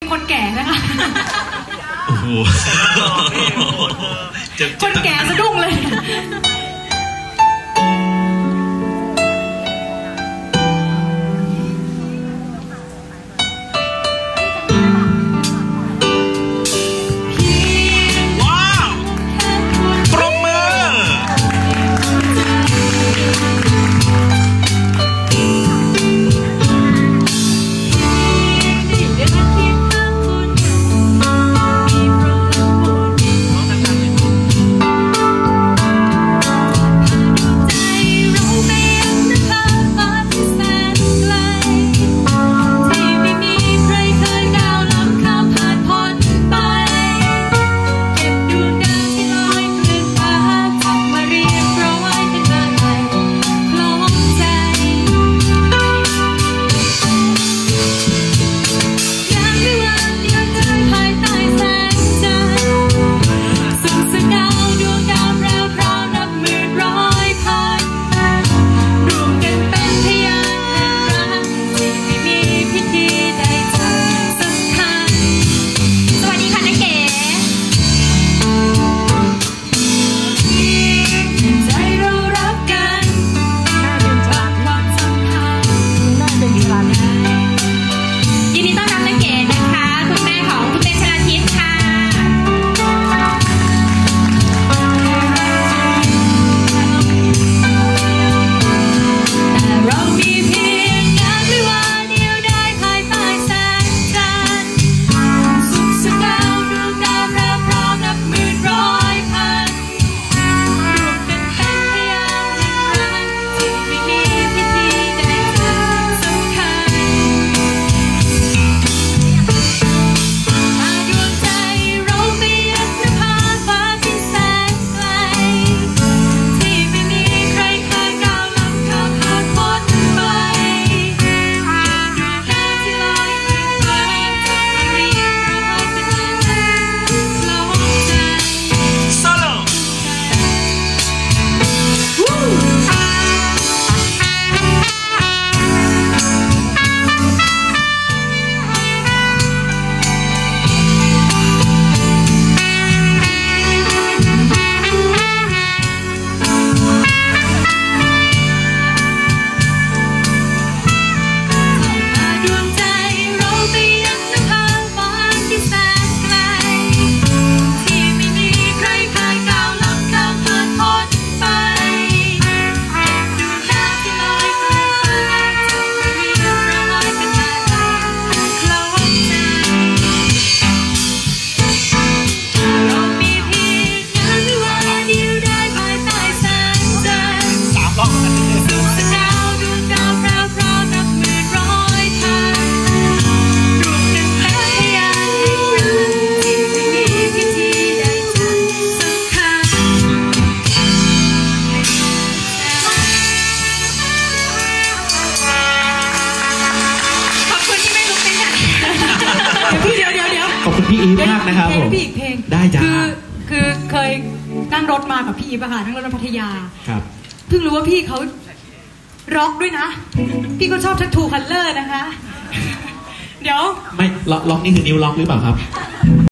คนแก่นะคะโอ้โหคนแก่สะดุ้งเลยพี่อีฟมากนะครับผมพี่อีกเพลงได้จ้าคือเคยนั่งรถมากับพี่อีฟอะค่ะนั่งรถมาพัทยาครับเพิ่งรู้ว่าพี่เขาร็อกด้วยนะพี่ก็ชอบTattoo Colorนะคะเดี๋ยวไม่ล็อกนี่คือนิ้วล็อกหรือเปล่าครับ